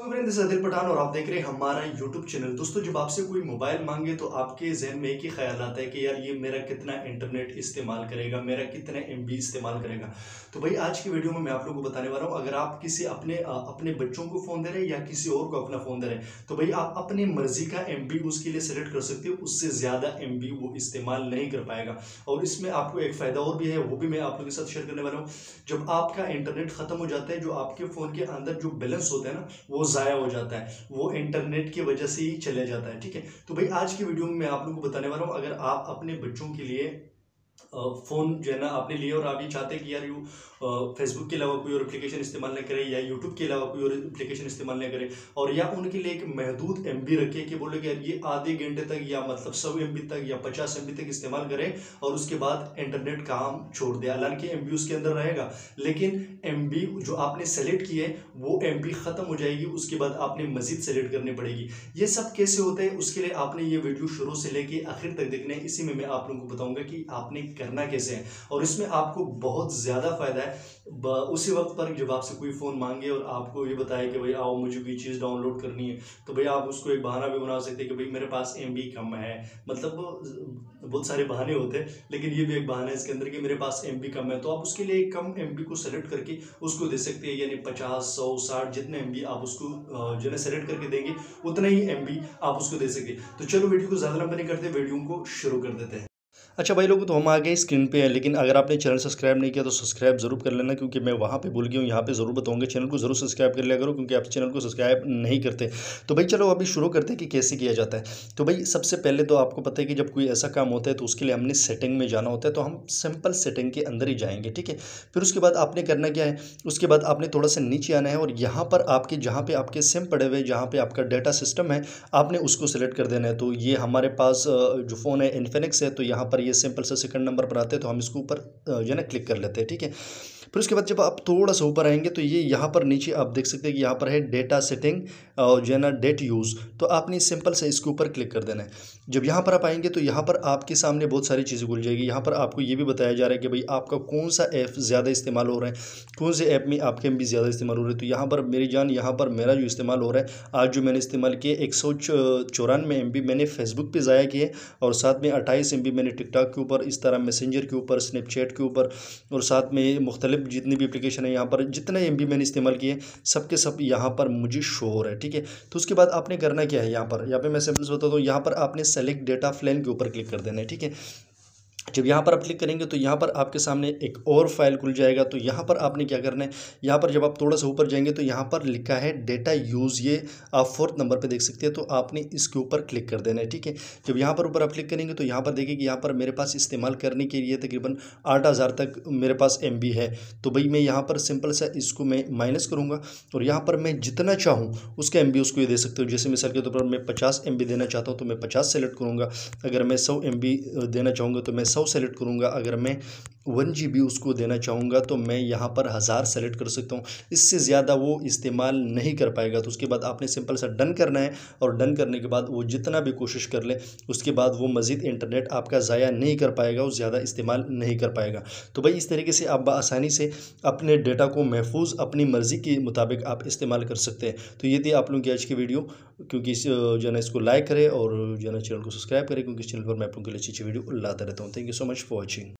Friends, दिल पठान और आप देख रहे हैं हमारा यूट्यूब चैनल। दोस्तों, जब आपसे कोई मोबाइल मांगे तो आपके जहन में एक ही ख्याल आता है कि यार ये मेरा कितना इंटरनेट इस्तेमाल करेगा, मेरा कितने एमबी इस्तेमाल करेगा। तो भाई आज की वीडियो में मैं आप लोगों को बताने वाला हूँ, अगर आप किसी अपने बच्चों को फ़ोन दे रहे हैं या किसी और को अपना फ़ोन दे रहे हैं तो भाई आप अपनी मर्जी का एमबी उसके लिए सेलेक्ट कर सकते हो। उससे ज़्यादा एमबी वो इस्तेमाल नहीं कर पाएगा। और इसमें आपको एक फ़ायदा और भी है, वो भी मैं आप लोगों के साथ शेयर करने वाला हूँ। जब आपका इंटरनेट ख़त्म हो जाता है, जो आपके फ़ोन के अंदर जो बैलेंस होता है ना, वो ज़ाया हो जाता है, वो इंटरनेट की वजह से ही चले जाता है। ठीक है, तो भाई आज की वीडियो में मैं आप लोगों को बताने वाला हूँ, अगर आप अपने बच्चों के लिए फ़ोन जो है ना आपने लिए और आप ये चाहते हैं कि यार यू फेसबुक के अलावा कोई और एप्लीकेशन इस्तेमाल न करे या यूट्यूब के अलावा कोई और एप्लीकेशन इस्तेमाल न करे, और या उनके लिए एक महदूद एमबी रखे कि बोले कि यार ये आधे घंटे तक या मतलब 100 एमबी तक या 50 एमबी तक इस्तेमाल करें और उसके बाद इंटरनेट काम छोड़ दे। हालांकि एमबी उसके अंदर रहेगा, लेकिन एमबी जो आपने सेलेक्ट की है वो एमबी ख़त्म हो जाएगी, उसके बाद आपने मजीद सेलेक्ट करनी पड़ेगी। ये सब कैसे होता है, उसके लिए आपने ये वीडियो शुरू से लेके आखिर तक देखना है। इसी में मैं आप लोगों को बताऊंगा कि आपने करना कैसे है, और इसमें आपको बहुत ज़्यादा फ़ायदा है। उसी वक्त पर जब आपसे कोई फ़ोन मांगे और आपको ये बताए कि भाई आओ मुझे कोई चीज़ डाउनलोड करनी है, तो भाई आप उसको एक बहाना भी बना सकते हैं कि भाई मेरे पास एमबी कम है। मतलब बहुत सारे बहाने होते हैं, लेकिन ये भी एक बहाना है इसके अंदर कि मेरे पास एमबी कम है। तो आप उसके लिए कम एमबी को सेलेक्ट करके उसको दे सकते हैं, यानी 50, 100, 60 जितने एमबी आप उसको जो है सेलेक्ट करके देंगे उतना ही एमबी आप उसको दे सकते। तो चलो वीडियो को ज़्यादा लंबा नहीं करते, वीडियो को शुरू कर देते हैं। अच्छा भाई लोगों, तो हम आ गए स्क्रीन पे हैं, लेकिन अगर आपने चैनल सब्सक्राइब नहीं किया तो सब्सक्राइब जरूर कर लेना, क्योंकि मैं वहाँ पे भूल गया हूँ, यहाँ पे ज़रूर बताऊंगा। चैनल को जरूर सब्सक्राइब कर लिया करो, क्योंकि आप चैनल को सब्सक्राइब नहीं करते। तो भाई चलो अभी शुरू करते हैं कि कैसे किया जाता है। तो भाई सबसे पहले तो आपको पता है कि जब कोई ऐसा काम होता है तो उसके लिए हमने सेटिंग में जाना होता है, तो हम सिंपल सेटिंग के अंदर ही जाएंगे। ठीक है, फिर उसके बाद आपने करना क्या है, उसके बाद आपने थोड़ा सा नीचे आना है और यहाँ पर आपके जहाँ पे आपके सिम पड़े हुए, जहाँ पे आपका डाटा सिस्टम है, आपने उसको सेलेक्ट कर देना है। तो ये हमारे पास जो फ़ोन है इन्फिनिक्स है, तो यहाँ पर ये सिंपल सा सेकंड नंबर पर आते हैं, तो हम इसको ऊपर जो है ना क्लिक कर लेते हैं। ठीक है, फिर उसके बाद जब आप थोड़ा सा ऊपर आएंगे तो ये यहाँ पर नीचे आप देख सकते हैं कि यहाँ पर है डेटा सेटिंग और जो है ना डेट यूज़, तो आपने सिंपल से इसके ऊपर क्लिक कर देना है। जब यहाँ पर आप आएंगे तो यहाँ पर आपके सामने बहुत सारी चीज़ें खुल जाएगी। यहाँ पर आपको ये भी बताया जा रहा है कि भाई आपका कौन सा ऐप ज़्यादा इस्तेमाल हो रहा है, कौन से ऐप में आपके एम बी ज़्यादा इस्तेमाल हो रहे हैं। तो यहाँ पर मेरी जान, यहाँ पर मेरा जो इस्तेमाल हो रहा है, आज जो मैंने इस्तेमाल किए 194 एम बी मैंने फेसबुक पर ज़ाया किए, और साथ में 28 एम बी मैंने टिकटॉक के ऊपर, इस तरह मैसेंजर के ऊपर, स्नैपचैट के ऊपर, और साथ में मुख्तलिफ जितनी भी एप्लीकेशन है, यहाँ पर जितने एमबी मैंने इस्तेमाल किए सब के सब यहाँ पर मुझे शो हो रहा है। ठीक है, तो उसके बाद आपने करना क्या है, यहाँ पे मैं सिंपल से बताता हूँ, यहाँ पर आपने सेलेक्ट डेटा प्लान के ऊपर क्लिक कर देना है। ठीक है, जब यहाँ पर आप क्लिक करेंगे तो यहाँ पर आपके सामने एक और फाइल खुल जाएगा। तो यहाँ पर आपने क्या करना है, यहाँ पर जब आप थोड़ा सा ऊपर जाएंगे तो यहाँ पर लिखा है डेटा यूज़, ये आप 4th नंबर पे देख सकते हैं, तो आपने इसके ऊपर क्लिक कर देना है। ठीक है, जब यहाँ पर ऊपर आप क्लिक करेंगे तो यहाँ पर देखिए कि यहाँ पर मेरे पास इस्तेमाल करने के लिए तकरीबन 8000 तक मेरे पास एमबी है। तो भाई मैं यहाँ पर सिंपल सा इसको मैं माइनस करूँगा, और यहाँ पर मैं जितना चाहूँ उसका एमबी उसको ये दे सकते हो। जैसे मिसाल के तौर पर मैं 50 एमबी देना चाहता हूँ तो मैं 50 सेलेक्ट करूँगा, अगर मैं 100 एमबी देना चाहूँगा तो मैं 100 सेलेक्ट करूँगा, अगर मैं 1 GB उसको देना चाहूँगा तो मैं यहाँ पर 1000 सेलेक्ट कर सकता हूँ। इससे ज़्यादा वो इस्तेमाल नहीं कर पाएगा। तो उसके बाद आपने सिंपल सा डन करना है, और डन करने के बाद वो जितना भी कोशिश कर ले उसके बाद वो मज़ीद इंटरनेट आपका ज़ाया नहीं कर पाएगा, वो ज़्यादा इस्तेमाल नहीं कर पाएगा। तो भाई इस तरीके से आप आसानी से अपने डेटा को महफूज अपनी मर्ज़ी के मुताबिक आप इस्तेमाल कर सकते हैं। तो ये थी आप लोगों की आज की वीडियो, क्योंकि जो है ना इसको लाइक करें और जो है ना चैनल को सब्सक्राइब करें, क्योंकि इस चैनल पर मैं आप लोगों के लिए अच्छी वीडियो लाता रहता हूँ। Thank you so much for watching.